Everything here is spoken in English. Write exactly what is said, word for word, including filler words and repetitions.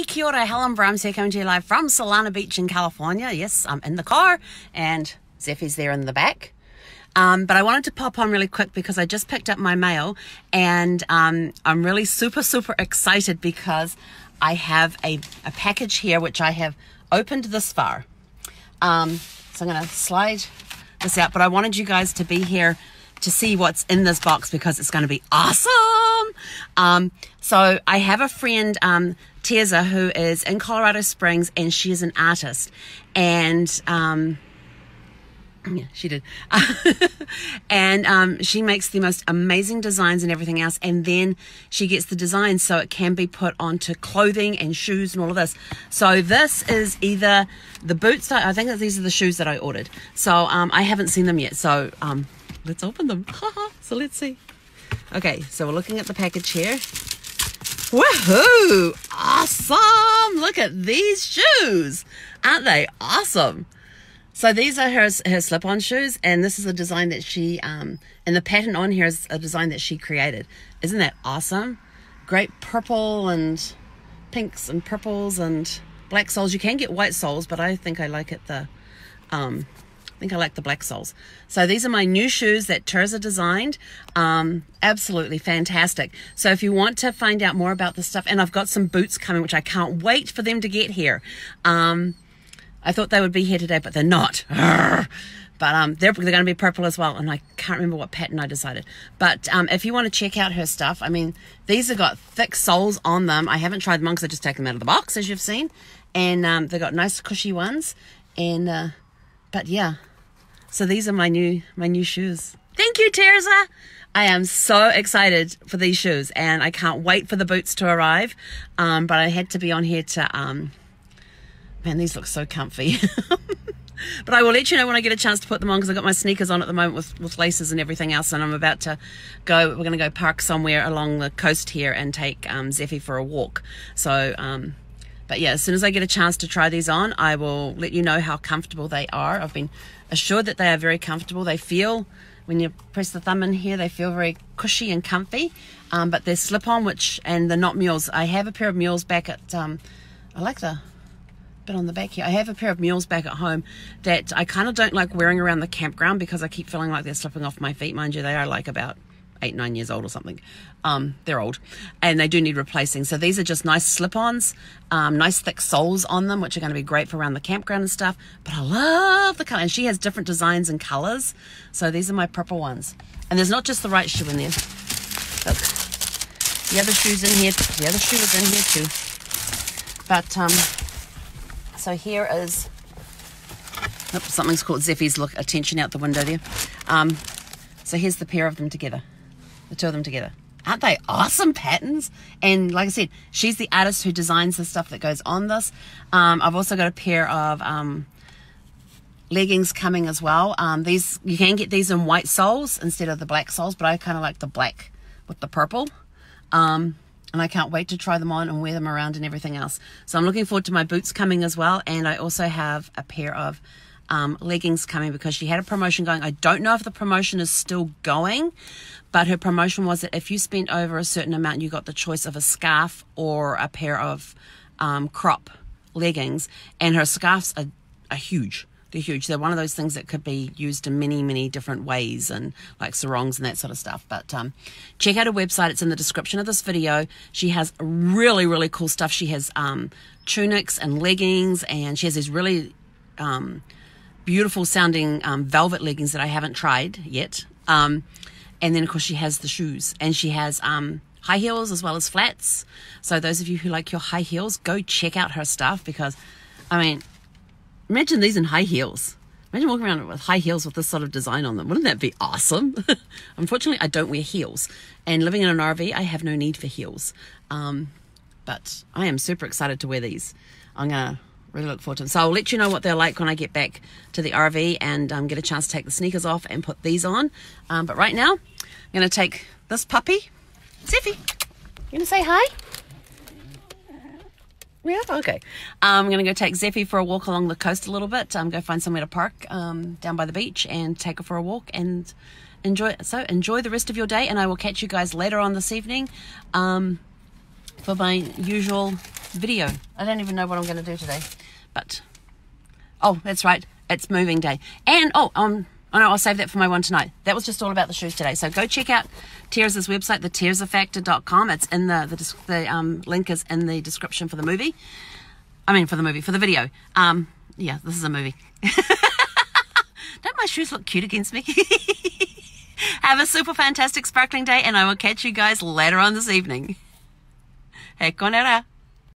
Kia ora, Helen Brahms here, coming to you live from Solana Beach in California. Yes, I'm in the car and Zeffy's there in the back. Um, but I wanted to pop on really quick because I just picked up my mail and um, I'm really super, super excited because I have a, a package here which I have opened this far. Um, so I'm going to slide this out, but I wanted you guys to be here to see what's in this box because it's going to be awesome. Um, so I have a friend, um, Terza, who is in Colorado Springs, and she is an artist. And um, yeah, she did. and um, she makes the most amazing designs and everything else. And then she gets the designs so it can be put onto clothing and shoes and all of this. So this is either the boots. That, I think that these are the shoes that I ordered. So um, I haven't seen them yet. So um, let's open them. So let's see. Okay, so we're looking at the package here. Woohoo! Awesome! Look at these shoes. Aren't they awesome? So these are her, her slip-on shoes, and this is a design that she, um, and the pattern on here is a design that she created. Isn't that awesome? Great purple and pinks and purples and black soles. You can get white soles, but I think I like it the, um, I think I like the black soles. So these are my new shoes that Terza designed. Um, absolutely fantastic. So if you want to find out more about this stuff, and I've got some boots coming, which I can't wait for them to get here. Um, I thought they would be here today, but they're not. But um, they're, they're going to be purple as well, and I can't remember what pattern I decided. But um, if you want to check out her stuff, I mean, these have got thick soles on them. I haven't tried them on because I just take them out of the box, as you've seen. And um, they've got nice cushy ones. And uh, but yeah. So these are my new my new shoes. Thank you, Terza. I am so excited for these shoes, and I can't wait for the boots to arrive. Um, but I had to be on here to, um, man, these look so comfy. But I will let you know when I get a chance to put them on because I've got my sneakers on at the moment with, with laces and everything else, and I'm about to go, we're going to go park somewhere along the coast here and take um, Zeffy for a walk. So, um, but yeah, as soon as I get a chance to try these on, I will let you know how comfortable they are. I've been assured that they are very comfortable. They feel, when you press the thumb in here, they feel very cushy and comfy. Um, but they're slip-on, which, and they're not mules. I have a pair of mules back at, um, I like the bit on the back here. I have a pair of mules back at home that I kind of don't like wearing around the campground because I keep feeling like they're slipping off my feet. Mind you, they are like about eight, nine years old or something. Um, they're old and they do need replacing. So these are just nice slip-ons, um, nice thick soles on them, which are going to be great for around the campground and stuff. But I love the color, and she has different designs and colors. So these are my purple ones. And there's not just the right shoe in there. Look, the other shoe's in here. The other shoe is in here too. But, um, so here is, oops, something's called Zeffy's look attention out the window there. Um, so here's the pair of them together. The two of them together. Aren't they awesome patterns? And like I said, she's the artist who designs the stuff that goes on this. Um, I've also got a pair of um, leggings coming as well. Um, these, you can get these in white soles instead of the black soles, but I kind of like the black with the purple. Um, and I can't wait to try them on and wear them around and everything else. So I'm looking forward to my boots coming as well. And I also have a pair of Um, leggings coming because she had a promotion going. I don't know if the promotion is still going, but her promotion was that if you spent over a certain amount, you got the choice of a scarf or a pair of um, crop leggings. And her scarves are, are huge. They're huge. They're one of those things that could be used in many, many different ways, and like sarongs and that sort of stuff. But um, check out her website. It's in the description of this video. She has really, really cool stuff. She has um, tunics and leggings, and she has these really um, beautiful sounding um, velvet leggings that I haven't tried yet. Um, and then of course she has the shoes, and she has um, high heels as well as flats. So those of you who like your high heels, go check out her stuff because, I mean, imagine these in high heels. Imagine walking around with high heels with this sort of design on them. Wouldn't that be awesome? Unfortunately, I don't wear heels. And living in an R V, I have no need for heels. Um, but I am super excited to wear these. I'm going to really look forward to them. So I'll let you know what they're like when I get back to the R V and um, get a chance to take the sneakers off and put these on. Um, but right now, I'm going to take this puppy. Zeffy, you going to say hi? Yeah, okay. I'm going to go take Zeffy for a walk along the coast a little bit. Um, go find somewhere to park um, down by the beach and take her for a walk and enjoy. So enjoy the rest of your day, and I will catch you guys later on this evening um, for my usual video. I don't even know what I'm going to do today. But, oh, that's right. It's moving day. And, oh, um, oh no, I'll save that for my one tonight. That was just all about the shoes today. So go check out Terza's website, the terza factor dot com. It's in the, the, the um, link is in the description for the movie. I mean, for the movie, for the video. Um, yeah, this is a movie. Don't my shoes look cute against me? Have a super fantastic sparkling day, and I will catch you guys later on this evening. Hekonera.